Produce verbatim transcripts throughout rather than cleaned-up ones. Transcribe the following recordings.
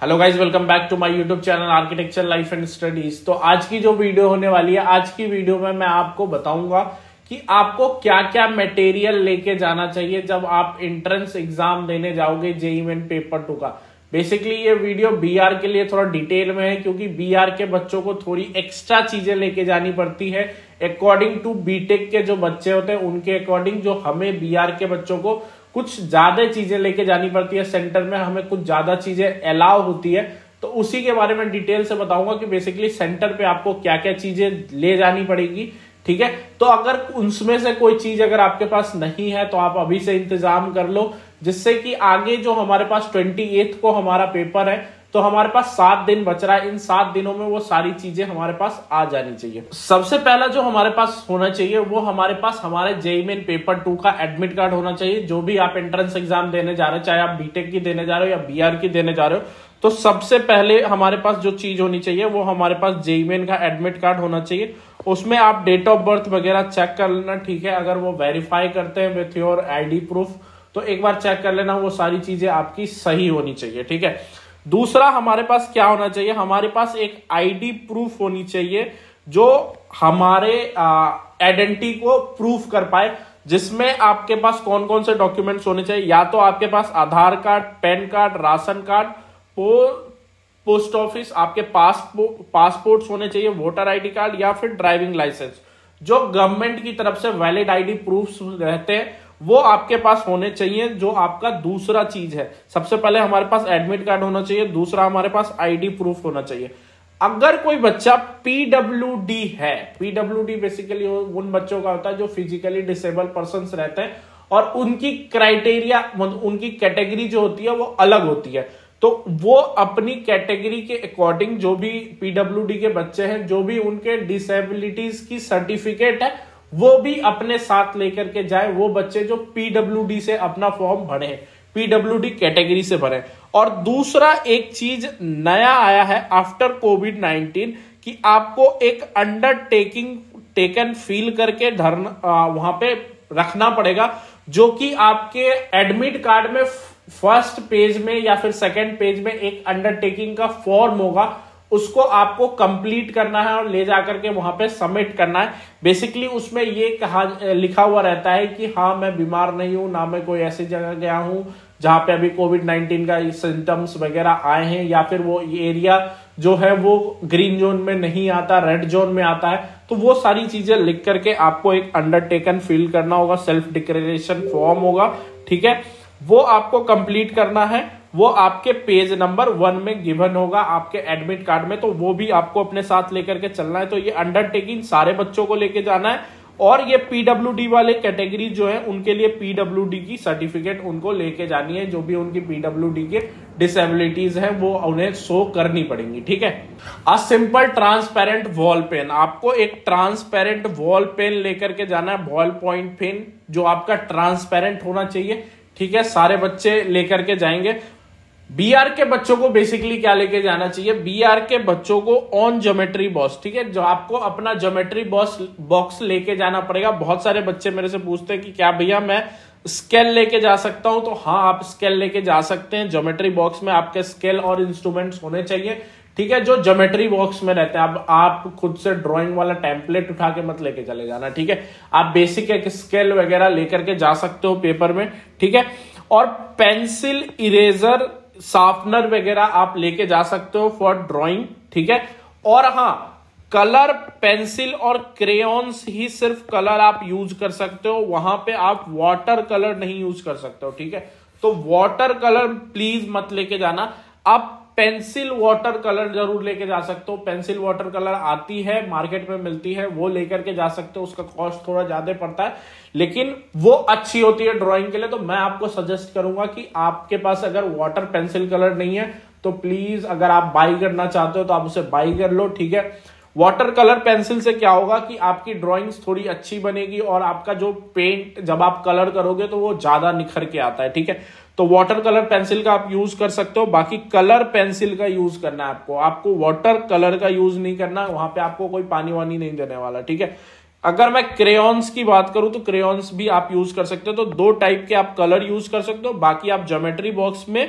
Hello guys, welcome back to my YouTube channel architecture life and studies. तो आज की जो वीडियो होने वाली है, आज की वीडियो में मैं आपको बताऊंगा कि आपको क्या क्या मटेरियल लेके जाना चाहिए जब आप एंट्रेंस एग्जाम देने जाओगे जेईई मेन पेपर टू का। बेसिकली ये वीडियो बीआर के लिए थोड़ा डिटेल में है, क्योंकि बीआर के बच्चों को थोड़ी एक्स्ट्रा चीजें लेके जानी पड़ती है अकॉर्डिंग टू बीटेक के जो बच्चे होते हैं उनके अकॉर्डिंग। जो हमें बीआर के बच्चों को कुछ ज्यादा चीजें लेके जानी पड़ती है, सेंटर में हमें कुछ ज्यादा चीजें अलाउ होती है, तो उसी के बारे में डिटेल से बताऊंगा कि बेसिकली सेंटर पे आपको क्या क्या चीजें ले जानी पड़ेगी। ठीक है, तो अगर उनमें से कोई चीज अगर आपके पास नहीं है तो आप अभी से इंतजाम कर लो, जिससे कि आगे जो हमारे पास अट्ठाईस को हमारा पेपर है, तो हमारे पास सात दिन बच रहा है। इन सात दिनों में वो सारी चीजें हमारे पास आ जानी चाहिए। सबसे पहला जो हमारे पास होना चाहिए वो हमारे पास हमारे जेईई मेन पेपर टू का एडमिट कार्ड होना चाहिए। जो भी आप एंट्रेंस एग्जाम देने जा रहे हो, चाहे आप बीटेक की देने जा रहे हो या बीआर की देने जा रहे हो, तो सबसे पहले हमारे पास जो चीज होनी चाहिए वो हमारे पास जेईई मेन का एडमिट कार्ड होना चाहिए। उसमें आप डेट ऑफ बर्थ वगैरह चेक कर लेना। ठीक है, अगर वो वेरीफाई करते हैं विथ योर आईडी प्रूफ तो एक बार चेक कर लेना, वो सारी चीजें आपकी सही होनी चाहिए। ठीक है, दूसरा हमारे पास क्या होना चाहिए, हमारे पास एक आईडी प्रूफ होनी चाहिए जो हमारे आइडेंटिटी को प्रूफ कर पाए, जिसमें आपके पास कौन कौन से डॉक्यूमेंट्स होने चाहिए। या तो आपके पास Aadhaar card, PAN card, ration card, पो, पोस्ट ऑफिस, आपके पासपोर्ट पासपोर्ट्स होने चाहिए, वोटर आईडी कार्ड या फिर ड्राइविंग लाइसेंस। जो गवर्नमेंट की तरफ से वैलिड आईडी प्रूफ्स रहते हैं वो आपके पास होने चाहिए। जो आपका दूसरा चीज है, सबसे पहले हमारे पास एडमिट कार्ड होना चाहिए, दूसरा हमारे पास आईडी प्रूफ होना चाहिए। अगर कोई बच्चा पीडब्ल्यूडी है, पीडब्ल्यूडी बेसिकली उन बच्चों का होता है जो फिजिकली डिसेबल पर्संस रहते हैं और उनकी क्राइटेरिया, उनकी कैटेगरी जो होती है वो अलग होती है, तो वो अपनी कैटेगरी के अकॉर्डिंग, जो भी पीडब्ल्यूडी के बच्चे हैं, जो भी उनके डिसेबिलिटीज की सर्टिफिकेट है वो भी अपने साथ लेकर के जाए। वो बच्चे जो पीडब्ल्यूडी से अपना फॉर्म भरे, पीडब्ल्यूडी कैटेगरी से भरे। और दूसरा एक चीज नया आया है आफ्टर कोविड नाइनटीन कि आपको एक अंडरटेकिंग टेकन फील करके धरना वहां पे रखना पड़ेगा, जो कि आपके एडमिट कार्ड में फर्स्ट पेज में या फिर सेकंड पेज में एक अंडरटेकिंग का फॉर्म होगा, उसको आपको कंप्लीट करना है और ले जाकर के वहां पे सबमिट करना है। बेसिकली उसमें ये कहा लिखा हुआ रहता है कि हाँ, मैं बीमार नहीं हूं, ना मैं कोई ऐसी जगह गया हूं जहां पे अभी कोविड नाइनटीन का सिम्टम्स वगैरह आए हैं, या फिर वो एरिया जो है वो ग्रीन जोन में नहीं आता, रेड जोन में आता है। तो वो सारी चीजें लिख करके आपको एक अंडरटेकन फिल करना होगा, सेल्फ डिक्लेरेशन फॉर्म होगा। ठीक है, वो आपको कंप्लीट करना है। वो आपके पेज नंबर वन में गिवन होगा आपके एडमिट कार्ड में, तो वो भी आपको अपने साथ लेकर के चलना है। तो ये अंडरटेकिंग सारे बच्चों को लेके जाना है, और ये पीडब्ल्यूडी वाले कैटेगरी जो है उनके लिए पीडब्ल्यूडी की सर्टिफिकेट उनको लेके जानी है। जो भी उनकी पीडब्ल्यूडी के डिसेबिलिटीज है वो उन्हें शो करनी पड़ेंगी। ठीक है, a simple transparent ball pen, आपको एक ट्रांसपेरेंट वॉल पेन लेकर के जाना है, बॉल पॉइंट पेन जो आपका ट्रांसपेरेंट होना चाहिए। ठीक है, सारे बच्चे लेकर के जाएंगे। बीआर के बच्चों को बेसिकली क्या लेके जाना चाहिए, बीआर के बच्चों को ऑन ज्योमेट्री बॉक्स, ठीक है, जो आपको अपना ज्योमेट्री बॉक्स बॉक्स लेके जाना पड़ेगा। बहुत सारे बच्चे मेरे से पूछते हैं कि क्या भैया मैं स्केल लेके जा सकता हूं, तो हाँ, आप स्केल लेके जा सकते हैं। ज्योमेट्री बॉक्स में आपके स्केल और इंस्ट्रूमेंट्स होने चाहिए। ठीक है, जो ज्योमेट्री बॉक्स में रहते हैं, अब आप खुद से ड्राइंग वाला टेम्पलेट उठा के मत लेके चले जाना। ठीक है, आप बेसिक एक स्केल वगैरह लेकर के जा सकते हो पेपर में। ठीक है, और पेंसिल, इरेजर, शार्पनर वगैरह आप लेके जा सकते हो फॉर ड्राइंग। ठीक है, और हाँ, कलर पेंसिल और क्रेयॉन्स ही सिर्फ कलर आप यूज कर सकते हो, वहां पे आप वाटर कलर नहीं यूज कर सकते हो। ठीक है, तो वाटर कलर प्लीज मत लेके जाना। आप पेंसिल वाटर कलर जरूर लेके जा सकते हो। पेंसिल वाटर कलर आती है, मार्केट में मिलती है, वो लेकर के जा सकते हो। उसका कॉस्ट थोड़ा ज्यादा पड़ता है, लेकिन वो अच्छी होती है ड्राइंग के लिए। तो मैं आपको सजेस्ट करूंगा कि आपके पास अगर वाटर पेंसिल कलर नहीं है तो प्लीज, अगर आप बाई करना चाहते हो तो आप उसे बाई कर लो। ठीक है, वाटर कलर पेंसिल से क्या होगा कि आपकी ड्राइंग्स थोड़ी अच्छी बनेगी और आपका जो पेंट जब आप कलर करोगे तो वो ज्यादा निखर के आता है। ठीक है, तो वाटर कलर पेंसिल का आप यूज कर सकते हो। बाकी कलर पेंसिल का यूज करना है आपको, आपको वाटर कलर का यूज नहीं करना, वहां पे आपको कोई पानी वानी नहीं देने वाला। ठीक है, अगर मैं क्रेयॉन्स की बात करूं तो क्रेयॉन्स भी आप यूज कर सकते हो। तो दो टाइप के आप कलर यूज कर सकते हो। बाकी आप ज्योमेट्री बॉक्स में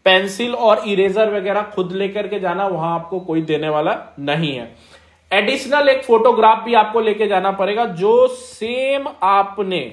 पेंसिल और इरेजर वगैरह खुद लेकर के जाना, वहां आपको कोई देने वाला नहीं है। एडिशनल एक फोटोग्राफ भी आपको लेके जाना पड़ेगा, जो सेम आपने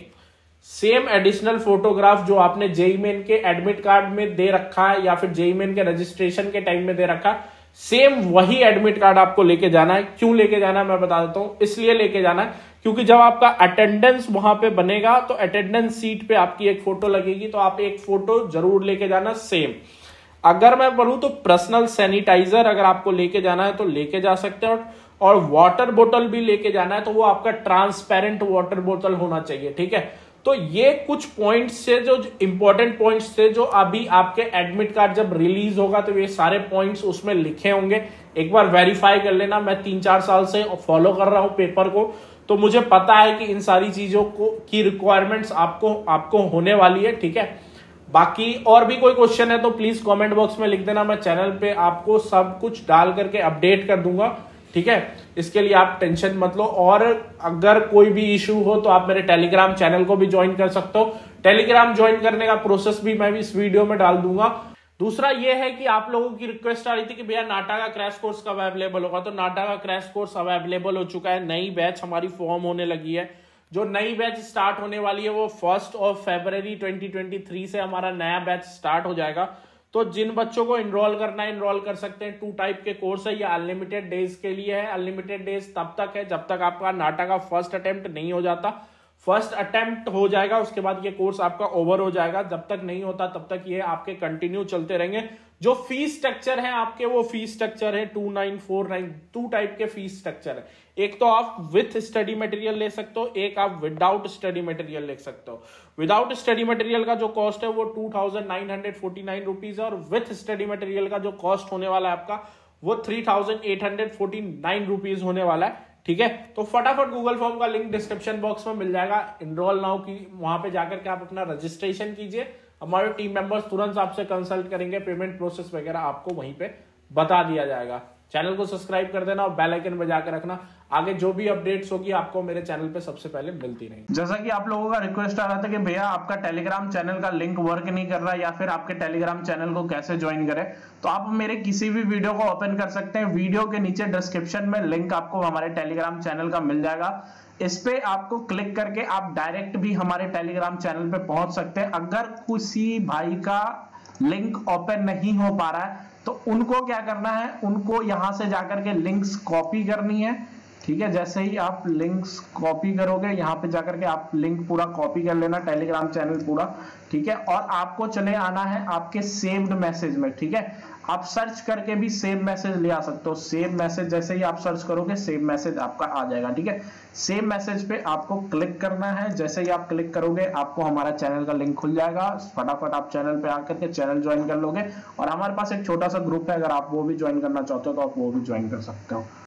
सेम एडिशनल फोटोग्राफ जो आपने जेईई मेन के एडमिट कार्ड में दे रखा है या फिर जेईई मेन के रजिस्ट्रेशन के टाइम में दे रखा है, सेम वही एडमिट कार्ड आपको लेके जाना है। क्यों लेके जाना है मैं बता देता हूं। इसलिए लेके जाना है क्योंकि जब आपका अटेंडेंस वहां पे बनेगा तो अटेंडेंस सीट पे आपकी एक फोटो लगेगी, तो आप एक फोटो जरूर लेके जाना सेम। अगर मैं बोलूं तो पर्सनल सैनिटाइजर अगर आपको लेके जाना है तो लेके जा सकते हैं, और वाटर बोतल भी लेके जाना है तो वो आपका ट्रांसपेरेंट वाटर बोतल होना चाहिए, ठीक है। तो ये कुछ पॉइंट्स से जो इंपॉर्टेंट पॉइंट्स थे, जो अभी आपके एडमिट कार्ड जब रिलीज होगा तो ये सारे पॉइंट्स उसमें लिखे होंगे। एक बार वेरीफाई कर लेना, मैं तीन चार साल से फॉलो कर रहा हूं पेपर को, तो मुझे पता है कि इन सारी चीजों को की रिक्वायरमेंट्स आपको आपको होने वाली है, ठीक है। बाकी और भी कोई क्वेश्चन है तो प्लीज कमेंट बॉक्स में लिख देना, मैं चैनल पे आपको सब कुछ डाल करके अपडेट कर दूंगा, ठीक है। इसके लिए आप टेंशन मत लो। और अगर कोई भी इशू हो तो आप मेरे टेलीग्राम चैनल को भी ज्वाइन कर सकते हो। टेलीग्राम ज्वाइन करने का प्रोसेस भी मैं भी इस वीडियो में डाल दूंगा। दूसरा ये है कि आप लोगों की रिक्वेस्ट आ रही थी कि भैया नाटा का क्रैश कोर्स कब अवेलेबल होगा, तो नाटा का क्रैश कोर्स अब अवेलेबल हो चुका है। नई बैच हमारी फॉर्म होने लगी है। जो नई बैच स्टार्ट होने वाली है वो first of February twenty twenty three से हमारा नया बैच स्टार्ट हो जाएगा। तो जिन बच्चों को इनरोल करना है इनरोल कर सकते हैं। टू टाइप के कोर्स है, ये अनलिमिटेड डेज के लिए है। अनलिमिटेड डेज तब तक है जब तक आपका नाटा का फर्स्ट अटेम्प्ट नहीं हो जाता। फर्स्ट अटेम्प्ट हो जाएगा उसके बाद ये कोर्स आपका ओवर हो जाएगा। जब तक नहीं होता तब तक ये आपके कंटिन्यू चलते रहेंगे। जो फीस स्ट्रक्चर है आपके, वो फीस स्ट्रक्चर है two nine four nine. Two type के फीस स्ट्रक्चर है, एक तो आप विथ स्टडी मटेरियल ले सकते हो, एक आप विदाउट स्टडी मटेरियल ले सकते हो। विदाउट स्टडी मटेरियल का जो कॉस्ट है वो two thousand nine hundred forty nine rupees है, और विथ स्टडी मटेरियल का जो कॉस्ट होने वाला है आपका वो three thousand eight hundred forty nine rupees होने वाला है, ठीक है। तो फटाफट गूगल फॉर्म का लिंक डिस्क्रिप्शन बॉक्स में मिल जाएगा। इनरोल नाउ की वहां पे जाकर के आप अपना रजिस्ट्रेशन कीजिए। हमारे टीम मेंबर्स तुरंत आपसे कंसल्ट करेंगे। पेमेंट प्रोसेस वगैरह आपको वहीं पे बता दिया जाएगा। चैनल को सब्सक्राइब कर देना और बेल आइकन बजा के रखना। आगे जो भी अपडेट्स होगी आपको मेरे चैनल पे सबसे पहले मिलती रहेगी। जैसा कि आप लोगों का रिक्वेस्ट आ रहा था कि भैया आपका टेलीग्राम चैनल का लिंक वर्क नहीं कर रहा, या फिर आपके टेलीग्राम चैनल को कैसे ज्वाइन करें, तो आप मेरे किसी भी वीडियो को ओपन कर सकते हैं। वीडियो के नीचे डिस्क्रिप्शन में लिंक आपको हमारे टेलीग्राम चैनल का मिल जाएगा। इस पे आपको क्लिक करके आप डायरेक्ट भी हमारे टेलीग्राम चैनल पे पहुंच सकते हैं। अगर किसी भाई का लिंक ओपन नहीं हो पा रहा है तो उनको क्या करना है, उनको यहां से जाकर के लिंक्स कॉपी करनी है, ठीक है। जैसे ही आप लिंक्स कॉपी करोगे, यहाँ पे जाकर के आप लिंक पूरा कॉपी कर लेना, टेलीग्राम चैनल पूरा, ठीक है। और आपको चले आना है आपके सेव्ड मैसेज में, ठीक है। आप सर्च करके भी सेव मैसेज ले आ सकते हो। सेव मैसेज जैसे ही आप सर्च करोगे सेव मैसेज आपका आ जाएगा, ठीक है। सेव मैसेज पे आपको क्लिक करना है। जैसे ही आप क्लिक करोगे आपको हमारा चैनल का लिंक खुल जाएगा। फटाफट आप चैनल पे आकर के चैनल ज्वाइन कर लोगे। और हमारे पास एक छोटा सा ग्रुप है, अगर आप वो भी ज्वाइन करना चाहते हो तो आप वो भी ज्वाइन कर सकते हो।